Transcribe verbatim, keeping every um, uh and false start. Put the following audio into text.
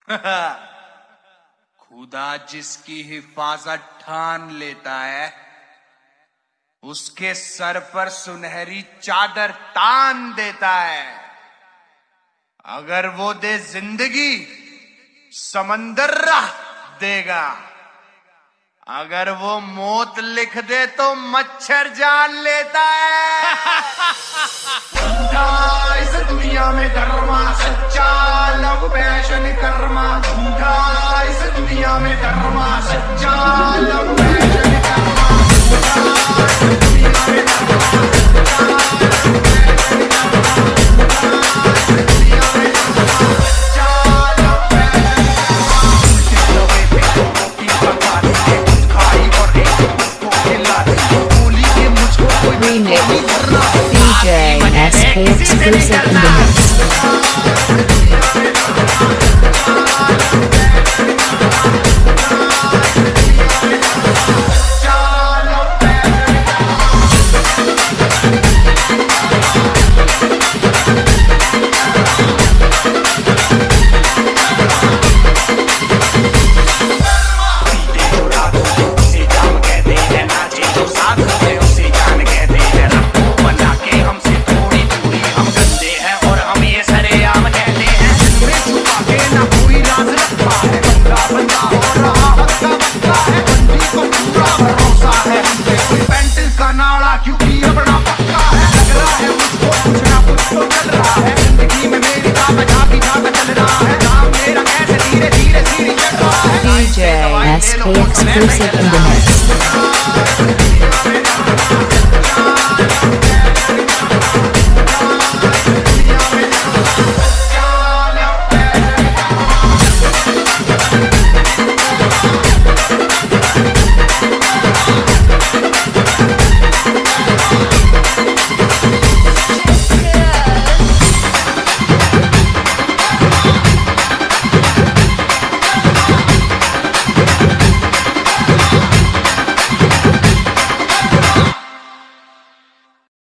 खुदा जिसकी हिफाजत ठान लेता है, उसके सर पर सुनहरी चादर तान देता है। अगर वो दे जिंदगी, समंदर राह देगा। अगर वो मौत लिख दे तो मच्छर जान लेता है। इस दुनिया में धर्मा सच्चा, लव पैशन कर्मा। झूठा इस दुनिया में धर्मा सच्चा, लव पैशन कर्मा। इस दुनिया में धर्मा सच्चा, लव पैशन कर्मा। इस दुनिया में धर्मा सच्चा, लव पैशन कर्मा। लवे पे रोटी पका दी, खाई और एक को खिला दी। बोली के मुझको कोई नहीं करना। D J S K exclusive in the mix. D J S K exclusive in the mix.